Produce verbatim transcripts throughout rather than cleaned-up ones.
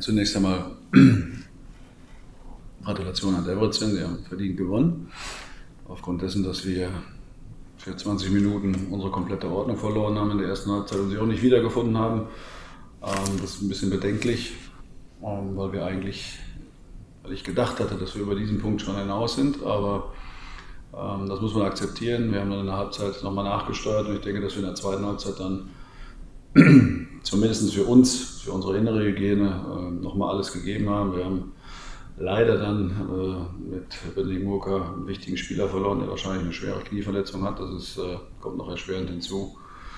zunächst einmal Gratulation an Debrecen, die haben verdient gewonnen. Aufgrund dessen, dass wir für zwanzig Minuten unsere komplette Ordnung verloren haben in der ersten Halbzeit und sie auch nicht wiedergefunden haben. Das ist ein bisschen bedenklich, weil wir eigentlich, weil ich gedacht hatte, dass wir über diesen Punkt schon hinaus sind, aber das muss man akzeptieren. Wir haben dann in der Halbzeit nochmal nachgesteuert und ich denke, dass wir in der zweiten Halbzeit dann zumindest für uns, für unsere innere Hygiene nochmal alles gegeben haben. Wir haben leider dann äh, mit Benedikt Murka einen wichtigen Spieler verloren, der wahrscheinlich eine schwere Knieverletzung hat. Das ist, äh, kommt noch erschwerend hinzu.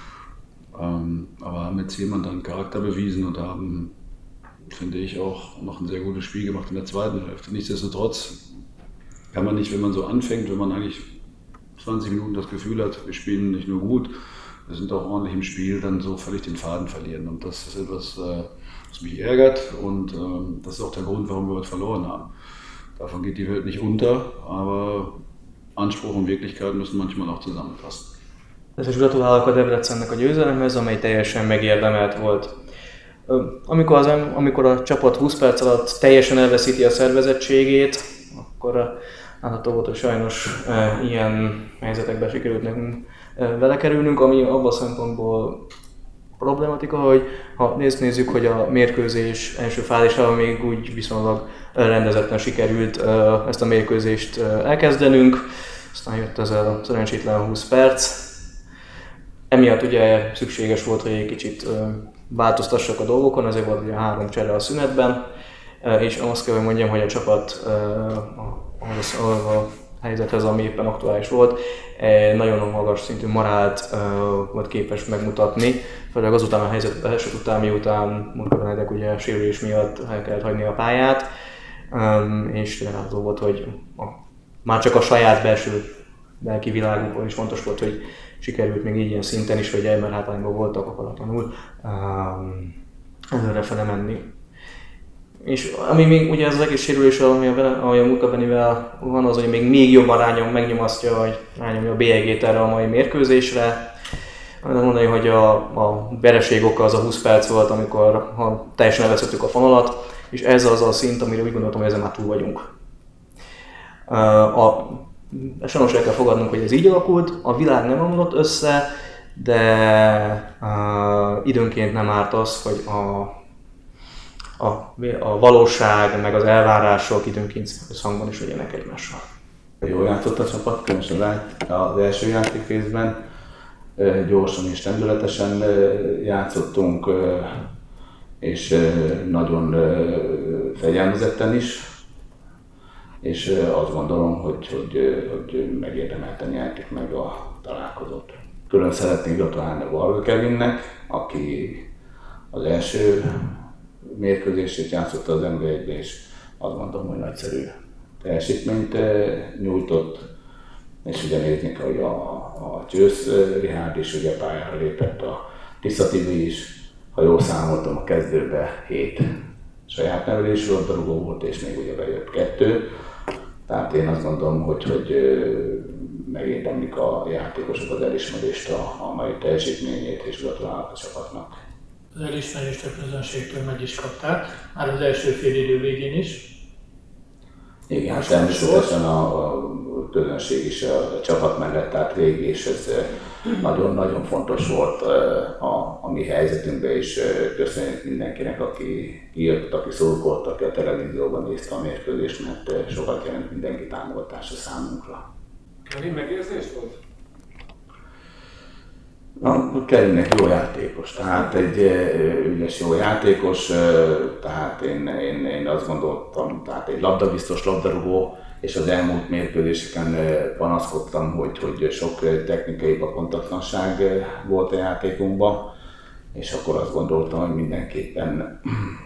Ähm, aber haben jetzt jemand dann Charakter bewiesen und haben, finde ich, auch noch ein sehr gutes Spiel gemacht in der zweiten Hälfte. Nichtsdestotrotz kann man nicht, wenn man so anfängt, wenn man eigentlich zwanzig Minuten das Gefühl hat, wir spielen nicht nur gut, wir sind auch ordentlich im Spiel, dann so völlig den Faden verlieren. Und das ist etwas, was mich ärgert und ähm, das ist auch der Grund, warum wir heute verloren haben. Davon geht die Welt nicht unter, aber Anspruch und Wirklichkeit müssen manchmal auch zusammenpassen. És gratulálok a Debrecennek a győzelemhez, amely teljesen megérdemelt volt. Amikor, az, amikor a csapat húsz perc alatt teljesen elveszíti a szervezettségét, akkor látható volt, hogy sajnos e, ilyen helyzetekbe sikerült nekünk e, belekerülnünk, ami abban a szempontból problematika, hogy ha nézd, nézzük, hogy a mérkőzés első fázisában még úgy viszonylag rendezetten sikerült ezt a mérkőzést elkezdenünk, aztán jött ez a szerencsétlen húsz perc. Emiatt ugye szükséges volt, hogy egy kicsit változtassak a dolgokon, ezért volt ugye három csere a szünetben, és azt kell, hogy mondjam, hogy a csapat ahhoz a helyzethez, ami éppen aktuális volt, nagyon magas szintű morált volt képes megmutatni, főleg azután a helyzet, a helyzet után, miután Murka Benedek ugye sérülés miatt el kellett hagyni a pályát, és látható volt, hogy a, már csak a saját belső lelki világunkból is fontos volt, hogy sikerült még így ilyen szinten is, hogy elmer hátrányban voltak akaratlanul előrefele menni. És ami még ugye ez az egész sérülés, ami a, a Murka Benivel van, az, hogy még, még jobban rányom, megnyomasztja, vagy rányomja a bélyegét erre a mai mérkőzésre. Mondani, hogy a, a vereség oka az a húsz perc volt, amikor ha teljesen elvesztettük a fonalat, és ez az a szint, amire úgy gondoltam, hogy ezen már túl vagyunk. A, a, sajnos el kell fogadnunk, hogy ez így alakult, a világ nem omlott össze, de a, időnként nem árt az, hogy a A, a valóság, meg az elvárások időnként összhangban is legyenek egymással. Jól játszott a csapat, különösen az első játékrészben. Gyorsan és lendületesen játszottunk, és nagyon fegyelmezetten is. És azt gondolom, hogy, hogy, hogy megérdemelten nyertük meg a találkozót. Külön szeretnék gratulálni a Varga Kevinnek, aki az első mérkőzését játszotta az em bé egybe, és azt mondom, hogy nagyszerű teljesítményt nyújtott. És ugye nézni kell, hogy a, a Győz Rihárd is ugye pályára lépett, a Tisza Tibi is, ha jól számoltam, a kezdőbe hét saját nevelésű labdarúgó volt, és még ugye bejött kettő. Tehát én azt gondolom, hogy, hogy megérdemlik a játékosok az elismerést a, a mai teljesítményét, és gratulálok a csapatnak. Az elismerést a közönségtől meg is kapták, már az első fél idő végén is. Igen, hát természetesen a, a közönség is a, a csapat mellett állt végig, és ez nagyon-nagyon fontos volt a, a mi helyzetünkben, és köszönjük mindenkinek, aki jött, aki szurkolt, aki a televízióban nézte a mérkőzést, mert sokat jelent mindenki támogatása számunkra. Kevin, megérzés volt? A Kevinnek jó játékos, tehát egy ügyes jó játékos, tehát én, én, én azt gondoltam, tehát egy labdabiztos labdarúgó, és az elmúlt mérkőzéseken panaszkodtam, hogy, hogy sok technikai pontatlanság volt a játékunkban, és akkor azt gondoltam, hogy mindenképpen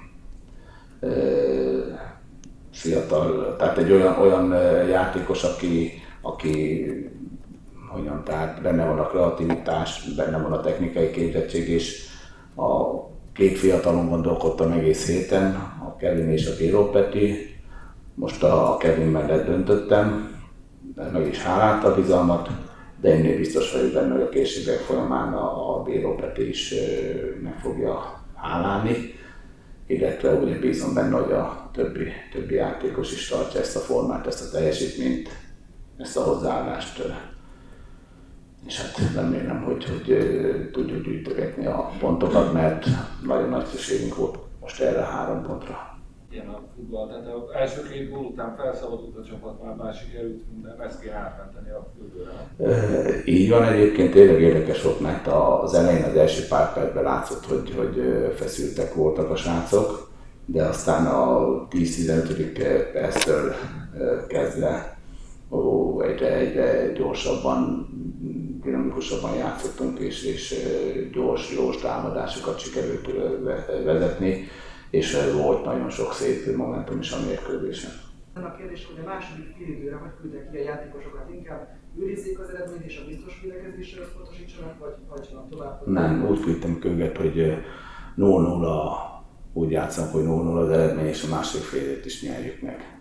fiatal, tehát egy olyan, olyan játékos, aki, aki hogyan, tehát benne van a kreativitás, benne van a technikai képzettség, és a két fiatalon gondolkodtam egész héten, a Kevin és a Bíró Peti. Most a Kevin mellett döntöttem, meg is hálált a bizalmat, de én biztos vagyok benne, hogy a későbbiek folyamán a Bíró Peti is meg fogja hálálni. illetve ugye bízom benne, hogy a többi, többi játékos is tartja ezt a formát, ezt a teljesítményt, ezt a hozzáállást. És hát remélem, hogy, hogy tudjuk gyűjtögetni a pontokat, mert nagyon nagy szükségünk volt most erre a három pontra. Ilyen a futball, tehát az első két gól után felszabadult a csapat, már már sikerült minden, ezt kell átmenteni a földőre. Így van, egyébként tényleg érdekes volt, mert az elején az első pár percben látszott, hogy, hogy feszültek voltak a srácok, de aztán a tíz-tizenötödik perctől kezdve ó, egyre, egyre gyorsabban, dinamikusabban játszottunk, és, és gyors, gyors támadásokat sikerült vezetni, és volt nagyon sok szép momentum is a mérkőzésen. A kérdés, hogy a második félidőre hogy küldtek ki a játékosokat, inkább őrizzék az eredményt és a biztos védekezésre összpontosítsanak, vagy hagyjanak tovább? Nem, úgy küldtem őket, hogy nulla nulla, úgy játszanak, hogy nulla nulla az eredmény, és a második félidőt is nyerjük meg.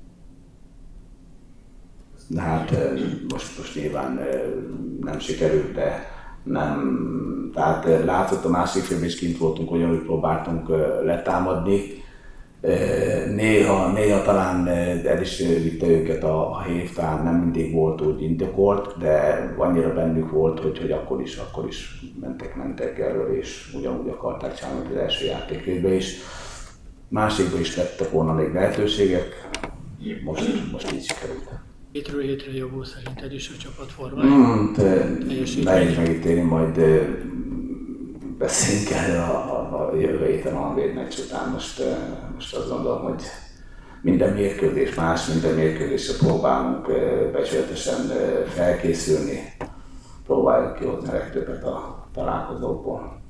De hát most, most nyilván nem sikerült, de nem, tehát látszott a másik félben is kint voltunk, ugyanúgy próbáltunk letámadni. Néha, néha talán el is vitte őket a hív, tehát nem mindig volt úgy indokolt, de annyira bennük volt, hogy, hogy akkor is, akkor is mentek, mentek erről, és ugyanúgy akarták csinálni az első játékrészben is. Másikban is lettek volna még lehetőségek, most, most így sikerült. Hétről hétre javul szerinted is a csapat formája? Hmm, nehéz megítélni, majd beszéljünk el a, a, a jövő héten a Honvéd meccs után. Most, most azt gondolom, hogy minden mérkőzés más, minden mérkőzésre próbálunk becsületesen felkészülni, próbáljuk kihozni a legtöbbet a találkozókból.